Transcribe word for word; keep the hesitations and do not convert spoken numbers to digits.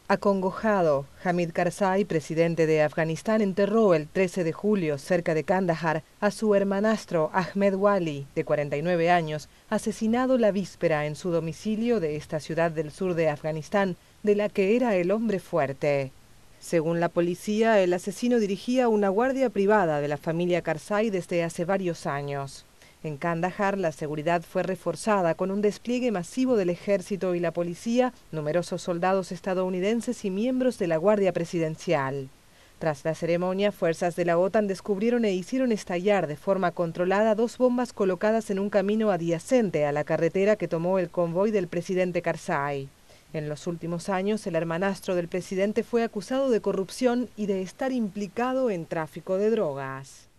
Acongojado, Hamid Karzai, presidente de Afganistán, enterró el trece de julio, cerca de Kandahar, a su hermanastro Ahmed Wali, de cuarenta y nueve años, asesinado la víspera en su domicilio de esta ciudad del sur de Afganistán, de la que era el hombre fuerte. Según la policía, el asesino dirigía una guardia privada de la familia Karzai desde hace varios años. En Kandahar, la seguridad fue reforzada con un despliegue masivo del ejército y la policía, numerosos soldados estadounidenses y miembros de la Guardia Presidencial. Tras la ceremonia, fuerzas de la OTAN descubrieron e hicieron estallar de forma controlada dos bombas colocadas en un camino adyacente a la carretera que tomó el convoy del presidente Karzai. En los últimos años, el hermanastro del presidente fue acusado de corrupción y de estar implicado en tráfico de drogas.